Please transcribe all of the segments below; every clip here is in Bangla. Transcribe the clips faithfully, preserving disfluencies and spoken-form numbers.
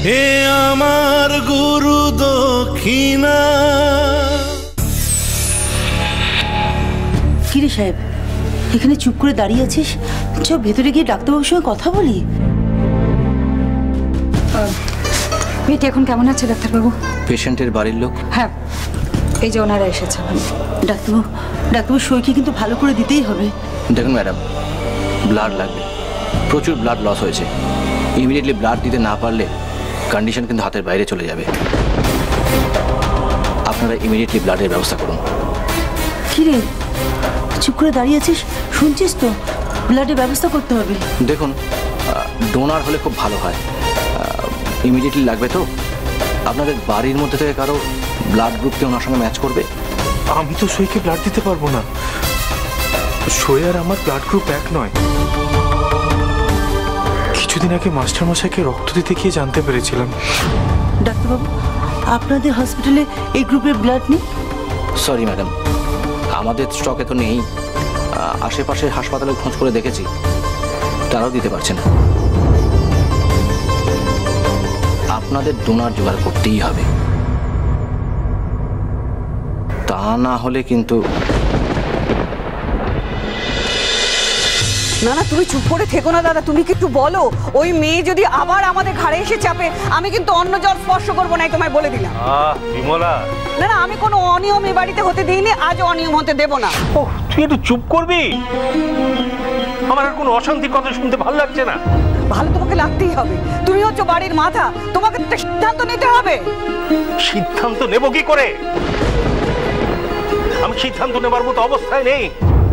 হে আমার গুরু দক্ষিণা। কিরে সাহেব, এখানে চুপ করে দাঁড়িয়ে আছিস? চ ভেতরে গিয়ে ডাক্তারবাবুর সঙ্গে কথা বলি। মেয়েটি এখন কেমন আছে ডাক্তারবাবু? পেশেন্টের বাড়ির লোক? হ্যাঁ, এই যে ওনারা এসেছেন। ডাক্তারবাবু, ডাক্তারবাবু সইকে কিন্তু ভালো করে দিতেই হবে। দেখুন ম্যাডাম, ব্লাড লাগবে, প্রচুর ব্লাড লস হয়েছে। ইমিডিয়েটলি ব্লাড দিতে না পারলে কন্ডিশন কিন্তু হাতের বাইরে চলে যাবে। আপনারা ইমিডিয়েটলি ব্লাডের ব্যবস্থা করুন। কিরে চুপ করে দাঁড়িয়ে আছিস? শুনছিস তো, ব্লাডের ব্যবস্থা করতে হবে। দেখুন, ডোনার হলে খুব ভালো হয়। ইমিডিয়েটলি লাগবে তো? আপনাদের বাড়ির মধ্যে থেকে কারো ব্লাড গ্রুপকে ওনার সঙ্গে ম্যাচ করবে? আমি তো সইকে ব্লাড দিতে পারবো না। সই আর আমার ব্লাড গ্রুপ এক নয়। কিছুদিন আগে মাস্টার মশাইকে রক্ত দিতে গিয়ে জানতে পেরেছিলাম। ডাক্তারবাবু, আপনাদের হসপিটালে এই গ্রুপের ব্লাড নেই? সরি ম্যাডাম, আমাদের স্টকে তো নেই। আশেপাশের হাসপাতালে খোঁজ করে দেখেছি, তারাও দিতে পারছে না। আপনাদের ডোনার জোগাড় করতেই হবে, তা না হলে কিন্তু। না না, তুমি চুপ করে থেকো না দাদা, তুমি কিন্তু বলো। ওই মেয়ে যদি আবার আমাদের ঘাড়ে এসে চাপে, আমি কিন্তু অন্য জল স্পর্শ করবো না, তোমায় বলে দিলাম। বিমলা, না না, আমি কোনো অনিয়ম এই বাড়িতে হতে দিইনি, আজও অনিয়ম হতে দেবো না। ওহ, তুই একটু চুপ করবি? আমার আর কোনো অশান্তির কথা শুনতে ভালো লাগছে না। ভালো তোমাকে লাগতেই হবে, তুমি হচ্ছে বাড়ির মাথা, তোমাকে একটা সিদ্ধান্ত নিতে হবে। সিদ্ধান্ত নেব কি করে? আমি সিদ্ধান্ত নেবার মতো অবস্থায় নেই।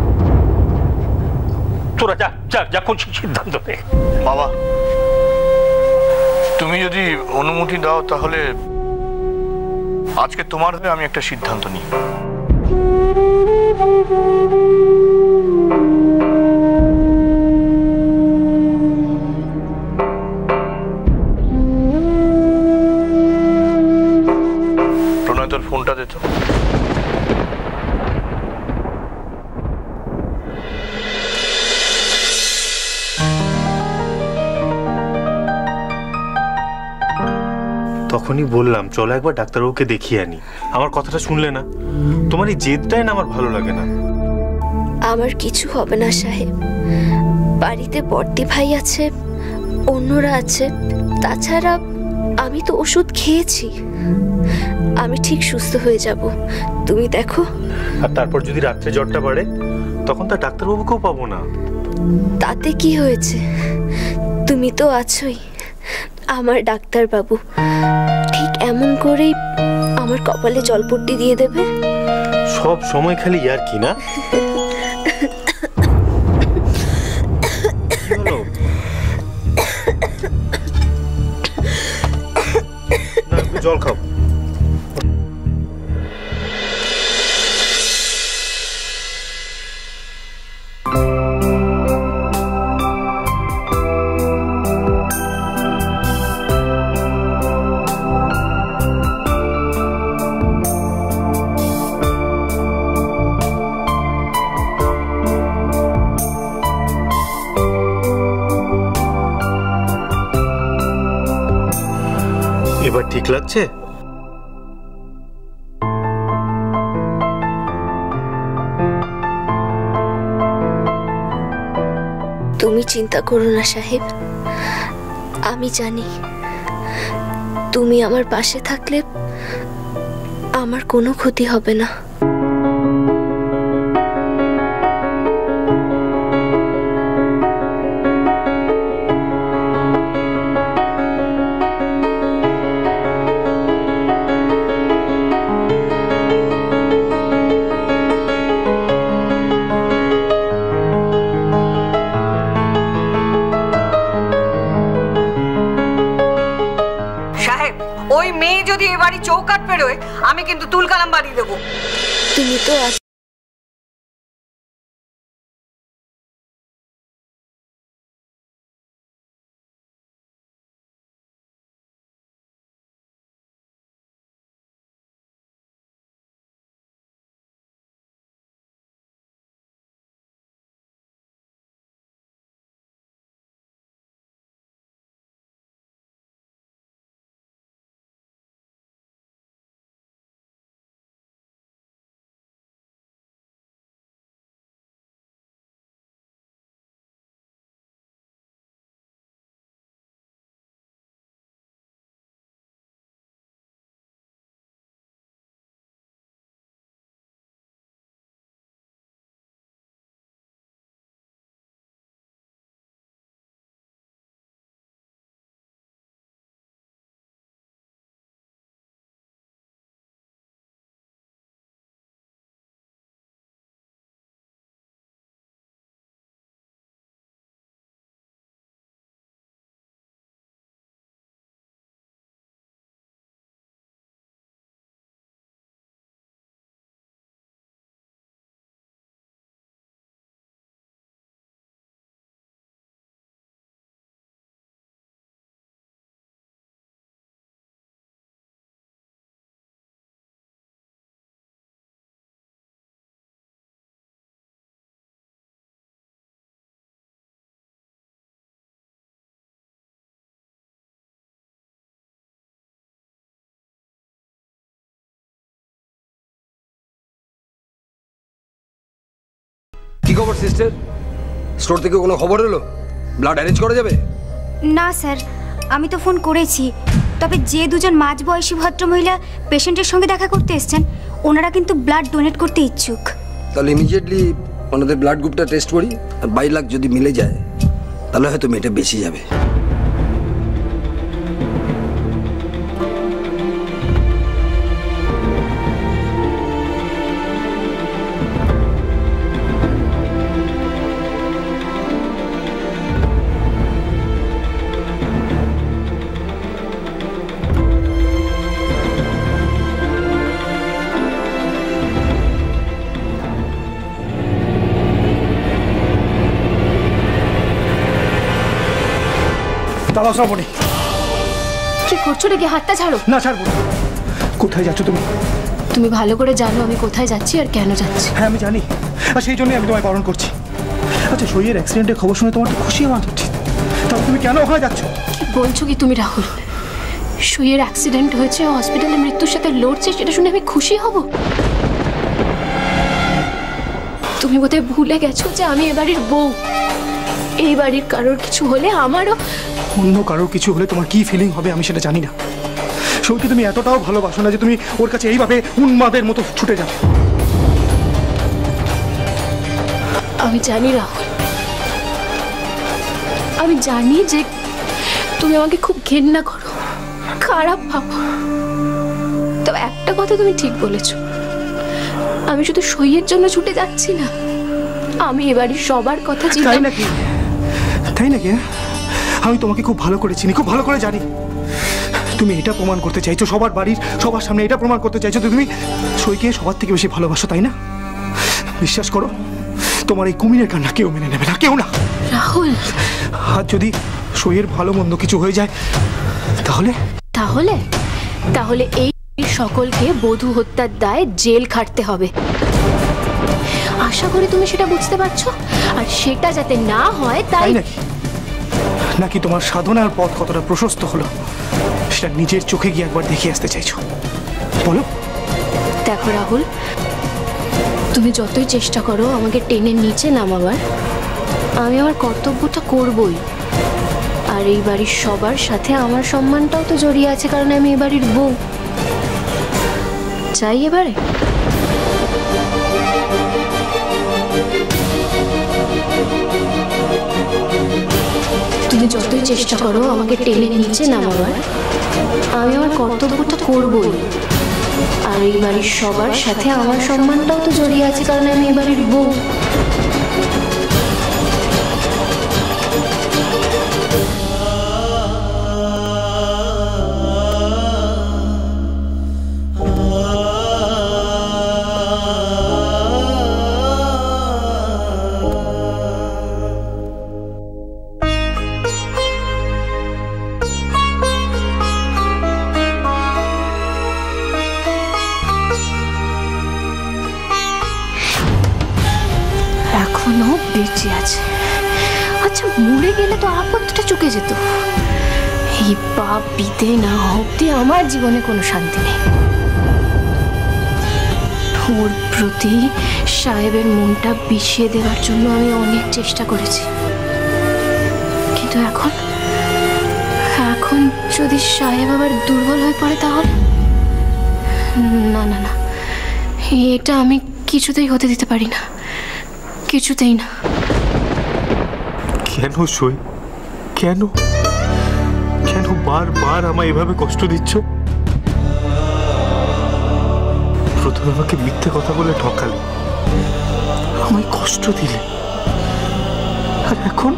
তোরা যা যা যা কোন সিদ্ধান্ত নে। বাবা, তুমি যদি অনুমতি দাও তাহলে আজকে তোমার হয়ে আমি একটা সিদ্ধান্ত নিই। প্রণয়, তোর ফোনটা দে তো। তখনই বললাম চলো একবার ডাক্তারবাবুকে দেখিয়ে আনি। আমার কথাটা শুনলে না। তোমার এই জেদটাই না আমার ভালো লাগে না। আমার কিছু হবে না সাহেব, বাড়িতে বর্দি ভাই আছে, অন্যরা আছে, তাছাড়া আমি তো ওষুধ খেয়েছি, আমি ঠিক সুস্থ হয়ে যাব, তুমি দেখো। আর তারপর যদি রাত্রে জ্বরটা বাড়ে, তখন তার ডাক্তারবাবুকেও পাবো না। তাতে কি হয়েছে? তুমি তো আছোই, আমার ডাক্তারবাবু। ঠিক এমন করেই আমার কপালে জলপট্টি দিয়ে দেবে। সব সময় খালি ইয়ার কি না? জল খাও। এবার ঠিক লাগছে? তুমি চিন্তা করো না সাহেব, আমি জানি তুমি আমার পাশে থাকলে আমার কোনো ক্ষতি হবে না। ওই মেয়ে যদি এ বাড়ি চৌকাট পেরোয়, আমি কিন্তু তুলকালাম বাড়ি দেবো। তুমি তো খবর সিস্টার? স্টোর থেকে কোনো খবর এলো? ব্লাড অ্যারেঞ্জ করা যাবে? না স্যার, আমি তো ফোন করেছি, তবে যে দুজন মাঝবয়সী ভদ্রমহিলা পেশেন্টের সঙ্গে দেখা করতে এসেছেন ওনারা কিন্তু ব্লাড ডোনেট করতে ইচ্ছুক। তাহলে ইমিডিয়েটলি ওনাদের ব্লাড গ্রুপটা টেস্ট করি, আর বাইশ লাখ যদি মিলে যায় তাহলে হয়তো মেয়েটা বেঁচে যাবে। দাঁড়াও শ্রাবণী। কি করছো রেগে? হাতটা ছাড়ো। না ছাড়বো না। কোথায় যাচ্ছ তুমি? তুমি ভালো করে জানো আমি কোথায় যাচ্ছি আর কেন যাচ্ছি। হ্যাঁ আমি জানি, আর সেই জন্যই আমি তোমায় বারণ করছি। আচ্ছা সইয়ের অ্যাক্সিডেন্টের খবর শুনে তোমার তো খুশি হওয়া উচিত, তাহলে তুমি কেন ওখানে যাচ্ছ? কি বলছো কি তুমি রাহুল? সইয়ের অ্যাক্সিডেন্ট হয়েছে, হসপিটালে মৃত্যুর সাথে লড়ছে, সেটা শুনে আমি খুশি হব? তুমি বোধহয় ভুলে গেছো যে আমি এ বাড়ির বউ। এই বাড়ির কারোর কিছু হলে আমারও অন্য কারোর কিছু হলে তোমার কি ফিলিং হবে আমি সেটা জানি না। সইকে তুমি এতটাও ভালোবাসো না যে তুমি ওর কাছে এইভাবে উন্মাদের মতো ছুটে যাবে। আমি জানি রাহুল, আমি জানি যে তুমি আমাকে খুব ঘেন্না করো, খারাপ ভাবো। তবে একটা কথা তুমি ঠিক বলেছো, আমি শুধু সইয়ের জন্য ছুটে যাচ্ছি না, আমি এবারে সবার কথা চিন্তা। তাই নাকি? তাই নাকি? আমি তোমাকে খুব ভালো করে চিনি, খুব ভালো করে জানি। তুমি এটা প্রমাণ করতে চাইছো সবার বাড়ির সবার সামনে, এটা প্রমাণ করতে চাইছো তুমি সইকে সবার থেকে বেশি ভালোবাসো, তাই না? বিশ্বাস করো, তোমার এই কুমিরের কান্না কেউ মেনে নেবে না, কেউ না। রাহুল, আর যদি সইয়ের ভালো মন্দ কিছু হয়ে যায় তাহলে তাহলে তাহলে এই সকলকে বধূ হত্যার দায়ে জেল খাটতে হবে। আশা করি তুমি সেটা বুঝতে পারছো, আর সেটা যাতে না হয় তাই। নাকি নাকি তোমার সাধনার পথ কতটা প্রশস্ত হলো সেটা নিজের চোখে গিয়ে একবার দেখে আসতে চাইছো? বলো। দেখো রাহুল, তুমি যতই চেষ্টা করো আমাকে টেনে নিচে নামাবার, আমি আমার কর্তব্যটা করবই। আর এই বাড়ির সবার সাথে আমার সম্মানটাও তো জড়িয়ে আছে, কারণ আমি এই বাড়ির বউ। চাই এবারে তুমি যতই চেষ্টা করো আমাকে টেনে নিচে নামাবার, আমি আমার কর্তব্যটা করবই। আর এই বাড়ির সবার সাথে আমার সম্মানটাও তো জড়িয়ে আছে, কারণ আমি এই বাড়ির বউ। বেঁচে আছে। আচ্ছা মরে গেলে তো আপদটা চুকে যেত, এই পাপ বিতে না অবধি আমার জীবনে কোনো শান্তি নেই। ওর প্রতি সাহেবের মনটা বিষিয়ে দেওয়ার জন্য আমি অনেক চেষ্টা করেছি, কিন্তু এখন এখন যদি সাহেব আবার দুর্বল হয়ে পড়ে তাহলে না না না, এটা আমি কিছুতেই হতে দিতে পারি না, কিছুতেই না। কেন সই? কেন কেন বারবার আমায় এভাবে কষ্ট দিচ্ছ? প্রথমে আমাকে মিথ্যে কথা বলে ঠকালে, আমায় কষ্ট দিলে, আর এখন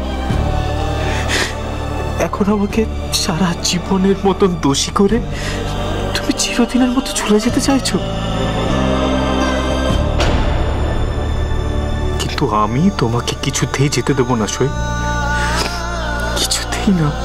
এখন আমাকে সারা জীবনের মতন দোষী করে তুমি চিরদিনের মতো চলে যেতে চাইছো। কিন্তু আমি তোমাকে কিছুতেই যেতে দেবো না সই, কিছুতেই না।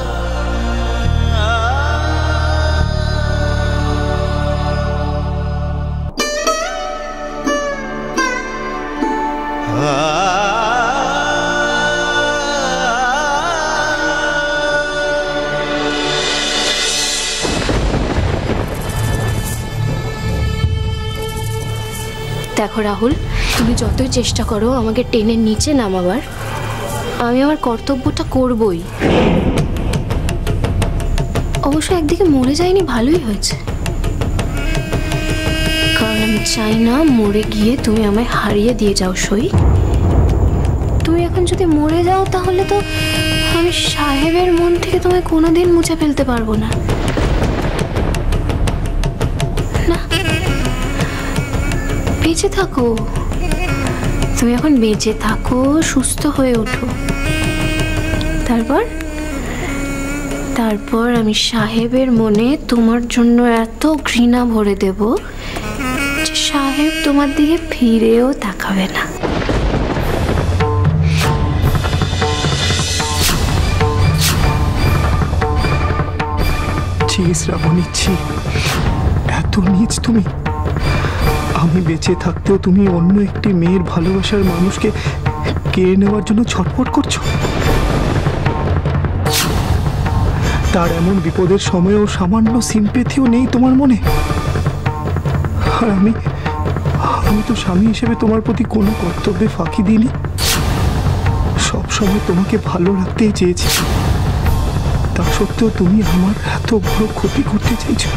দেখো রাহুল, তুমি যতই চেষ্টা করো আমাকে টেনে নিচে নামাবার, আমি আমার কর্তব্যটা করবই। অবশ্য একদিকে মরে যায়নি, ভালোই হয়েছে, কারণ আমি চাই না মরে গিয়ে তুমি আমায় হারিয়ে দিয়ে যাও সই। তুমি এখন যদি মরে যাও তাহলে তো আমি সাহেবের মন থেকে তোমায় কোনোদিন মুছে ফেলতে পারবো না। না, বেঁচে থাকো, তুমি এখন বেঁচে থাকো, সুস্থ হয়ে ওঠো, তারপর তারপর আমি সাহেবের মনে তোমার জন্য এত ঘৃণা ভরে দেব যে সাহেব তোমার দিকে ফিরেও তাকাবে না। শ্রাবণী, ছি, এত নীচ তুমি! আমি বেঁচে থাকতেও তুমি অন্য একটি মেয়ের ভালোবাসার মানুষকে কেড়ে নেওয়ার জন্য ছটফট করছো। তার এমন বিপদের সময়েও সামান্য সিম্পেথিও নেই তোমার মনে। আর আমি আমি তো স্বামী হিসেবে তোমার প্রতি কোনো কর্তব্যে ফাঁকি দিইনি, সবসময় তোমাকে ভালো রাখতেই চেয়েছি। তা সত্ত্বেও তুমি আমার এত বড় ক্ষতি করতে চাইছো।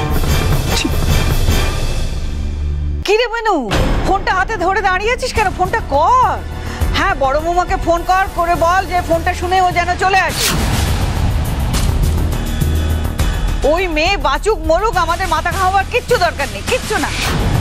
কি রে বেনু, ফোনটা হাতে ধরে দাঁড়িয়ে আছিস কেন? ফোনটা কর। হ্যাঁ, বড় বৌমাকে ফোন কর, করে বল যে ফোনটা শুনে ও যেন চলে আসে। ওই মেয়ে বাঁচুক মরুক, আমাদের মাথা খাওয়ার কিচ্ছু দরকার নেই, কিচ্ছু না।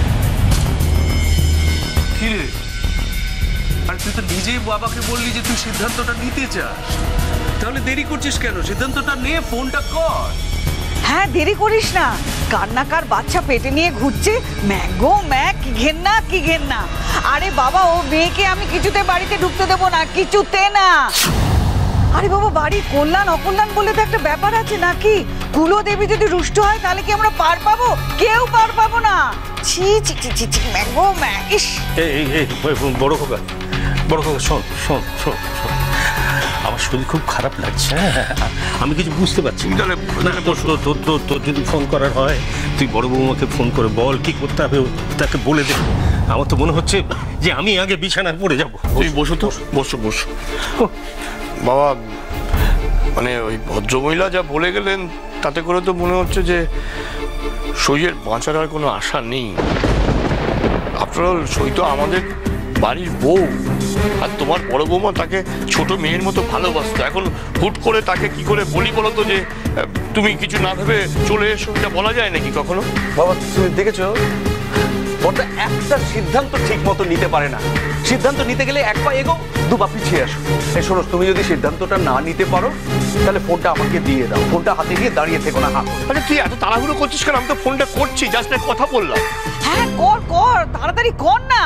কি রে, আর তুই তো নিজেই বাবাকে বললি যে তুই সিদ্ধান্তটা নিতে চাস, তাহলে দেরি করছিস কেন? সিদ্ধান্তটা নে, ফোনটা কর। হ্যাঁ, দেরি করিস না। কান্নাকার বাচ্চা পেটে নিয়ে ঘুরছে, ম্যাগো ম্যাগ, কি ঘেন্না কি ঘেন্না। আরে বাবা, ও মেয়েকে আমি কিছুতে বাড়িতে ঢুকতে দেবো না, কিছুতে না। আরে বাবা, বাড়ির কল্যাণ অকল্যাণ বলে তো একটা ব্যাপার আছে নাকি? কুলদেবী যদি রুষ্ট হয় তাহলে কি আমরা পার পাবো? কেউ পার পাবো না। ছি ছি ছি ছি, ম্যাগো ম্যাগ। ইস, এই এই বড় খোকা, বড় খোকা, শোন শোন শোন শোন, আমার শরীর খুব খারাপ লাগছে, আমি কিছু বুঝতে পারছি না। তোর তোর তোর যদি ফোন করার হয়, তুই বড় বৌমাকে ফোন করে বল কি করতে হবে, তাকে বলে দে। আমার তো মনে হচ্ছে যে আমি আগে বিছানায় পড়ে যাবো। তুমি বসো তো, বসো বসো। বাবা, মানে ওই ভদ্রমহিলা যা বলে গেলেন তাতে করে তো মনে হচ্ছে যে সইয়ের বাঁচার আর কোনো আশা নেই। আফটার অল সই তো আমাদের বাড়ির বউ, আর তোমার বড় বৌমা তাকে ছোট মেয়ের মতো ভালোবাসতো। এখন হুট করে তাকে কি করে বলি বলো তো যে তুমি কিছু না ভেবে চলে এসো? এটা বলা যায় নাকি কখনো? বাবা, তুমি দেখেছো ওটা একটা সিদ্ধান্ত ঠিক মতো নিতে পারে না। সিদ্ধান্ত নিতে গেলে এক পা এগো, দু পা পিছিয়ে আসো। এই শোনো, তুমি যদি সিদ্ধান্তটা না নিতে পারো তাহলে ফোনটা আমাকে দিয়ে দাও, ফোনটা হাতে নিয়ে দাঁড়িয়ে থেকো না। হাত আরে তুই এত তাড়াহুড়ো করছিস কেন? আমি তো ফোনটা করছি, জাস্ট এক কথা বললাম। হ্যাঁ, কর কর, তাড়াতাড়ি কর না।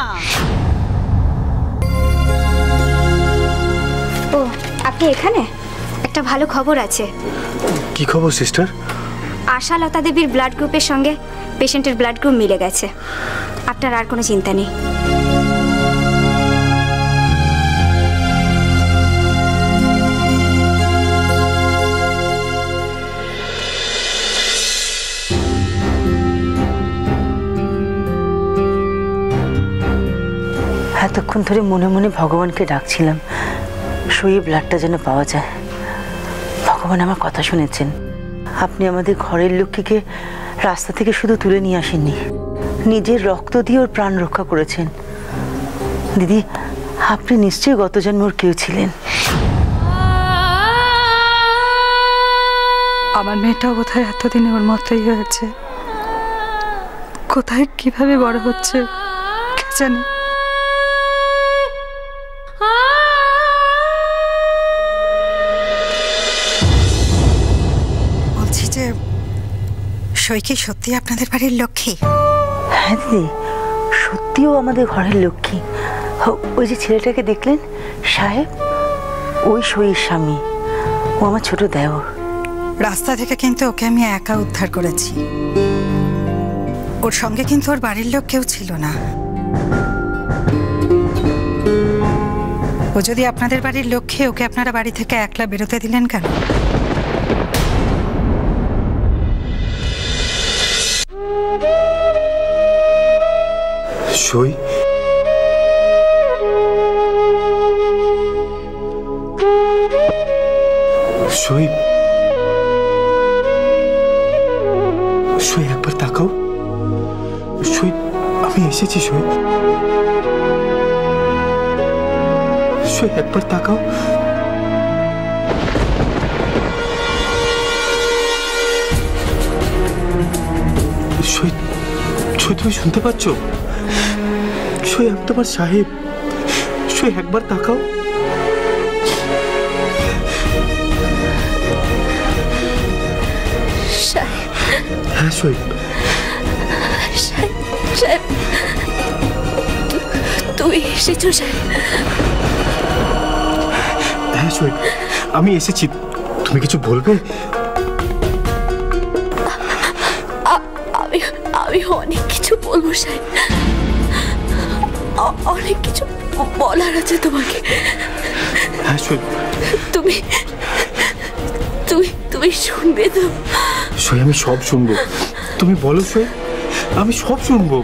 ও, আপনি এখানে? একটা ভালো খবর আছে। কি খবর সিস্টার? আশা লতা দেবীর ব্লাড গ্রুপের সঙ্গে পেশেন্টের ব্লাড গ্রুপ মিলে গেছে। আপনার আর কোনো চিন্তা নেই। এতক্ষণ ধরে মনে মনে ভগবানকে ডাকছিলাম সইয়ে ব্লাডটা যেন পাওয়া যায়। ভগবান আমার কথা শুনেছেন। আপনি আমাদের ঘরের লক্ষ্মীকে রাস্তা থেকে শুধু তুলে নিয়ে আসেননি, নিজের রক্ত দিয়ে ওর প্রাণ রক্ষা করেছেন। দিদি, আপনি নিশ্চয়ই গত জন্মের কেউ ছিলেন। আমার মেয়েটাও কোথায় এতদিনে ওর মতোই হয়েছে, কোথায় কিভাবে বড় হচ্ছে কে জানে। বলছি যে সই কি সত্যি আপনাদের বাড়ির লক্ষ্মী? হ্যাঁ দিদি, সত্যিও আমাদের ঘরের লক্ষ্মী। ওই যে ছেলেটাকে দেখলেন সাহেব, ওই সইয়ের স্বামী, ও আমার ছোট দেওর। রাস্তা থেকে কিন্তু ওকে আমি একা উদ্ধার করেছি, ওর সঙ্গে কিন্তু ওর বাড়ির লোক কেউ ছিল না। ও যদি আপনাদের বাড়ির লক্ষ্মী, ওকে আপনারা বাড়ি থেকে একলা বেরোতে দিলেন কেন? সই সই একবার তাকাও। সই আমি এসেছি। সই সই একবার তাকাও। সই সই তুমি শুনতে পাচ্ছ? সই আমি তোমার সাহেব। সই একবার তাকাও। হ্যাঁ সই। তুই এসেছো সাহেব? হ্যাঁ সই আমি এসেছি। তুমি কিছু বলবে? আমি আমি অনেক কিছু বলবো সাহেব, অনেক কিছু বলার আছে তোমাকে। হ্যাঁ সই। তুমি তুমি তুমি শুনবে তো? সই আমি সব শুনবো। তুমি বলো সই, আমি সব শুনবো।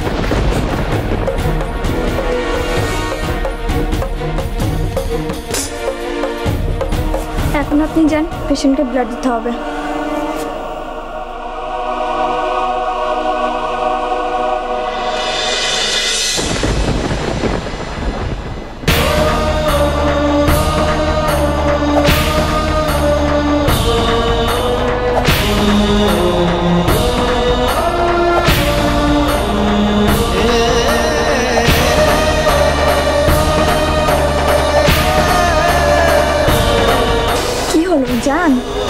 এখন আপনি যান, পেশেন্টকে ব্লাড দিতে হবে। যান।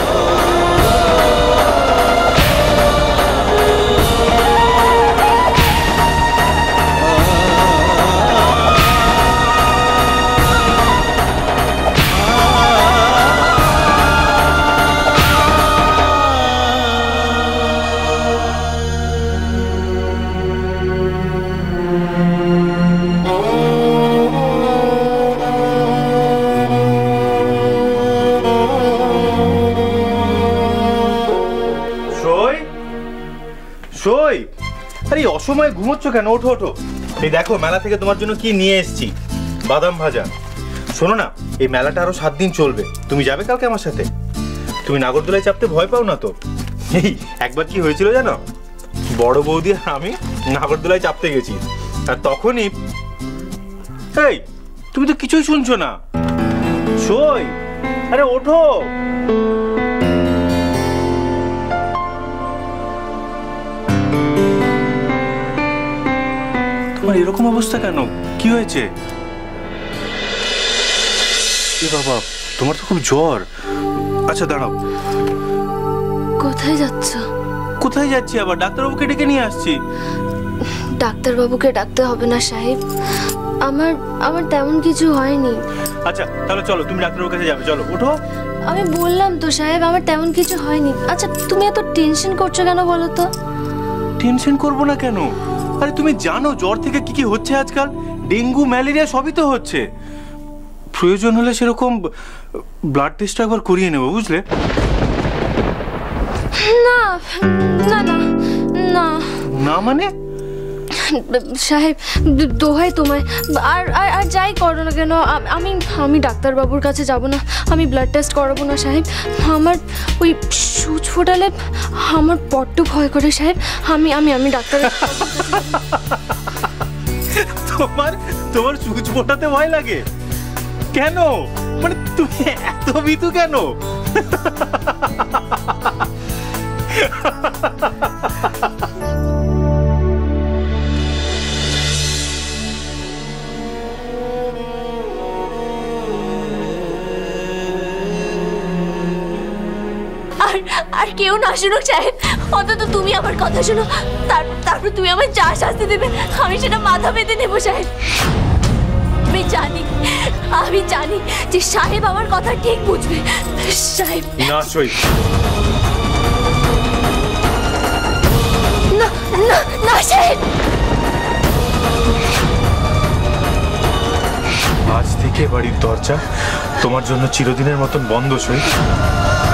সই, আরে অসময়ে ঘুমোচ্ছ কেন? ওঠো ওঠো। এই দেখো মেলা থেকে তোমার জন্য কি নিয়ে এসেছি, বাদাম ভাজা। শোনো না, এই মেলাটা আরো সাত দিন চলবে। তুমি যাবে কালকে আমার সাথে? তুমি নাগরদোলায় চাপতে ভয় পাও না তো? এই একবার কি হয়েছিল জানো, বড় বৌদি আর আমি নাগরদোলায় চাপতে গেছি, আর তখনই এই তুমি তো কিছুই শুনছো না। সই, আরে ওঠো। তোমার এরকম অবস্থা কেন? কি হয়েছে? এ বাবা, তোমার তো খুব জ্বর। আচ্ছা দাঁড়াও। কোথায় যাচ্ছ? কোথায় যাচ্ছি আবার? ডাক্তারবাবুকে ডেকে নিয়ে আসছি। ডাক্তারবাবুকে ডাকতে হবে না সাহেব, আমার আমার তেমন কিছু হয়নি। আচ্ছা তাহলে চলো, তুমি ডাক্তারবাবুর কাছে যাবে, চলো ওঠো। আমি বললাম তো সাহেব, আমার তেমন কিছু হয়নি। আচ্ছা তুমি এত টেনশন করছো কেন বলো তো? টেনশন করবো না কেন? আরে তুমি জানো জ্বর থেকে কি কি হচ্ছে আজকাল? ডেঙ্গু, ম্যালেরিয়া সবই তো হচ্ছে। প্রয়োজন হলে সেরকম ব্লাড টেস্ট একবার করিয়ে নেবো, বুঝলে? না না না না না মানে? সাহেব দোহাই তোমায়, আর আর যাই করো না কেন, আমি আমি ডাক্তারবাবুর কাছে যাব না, আমি ব্লাড টেস্ট করাবো না সাহেব। আমার ওই সুচ ফোটালে আমার বড্ড ভয় করে সাহেব। আমি আমি আমি ডাক্তার। তোমার তোমার সুচ ফোটাতে ভয় লাগে কেন? মানে তুমি এত ভীতু কেন? আর আর কেউ না শুনুক সাহেব, অন্তত তুমি আমার কথা শোনো, তারপর তারপর তুমি আমায় যা শাস্তি দেবে আমি সেটা মাথা পেতে নেবো সাহেব। আমি জানি আমি জানি যে সাহেব আমার কথা ঠিক বুঝবে সাহেব। না সই, না না না সাহেব। আজ থেকে বাড়ির দরজা তোমার জন্য চিরদিনের মতন বন্ধ সই।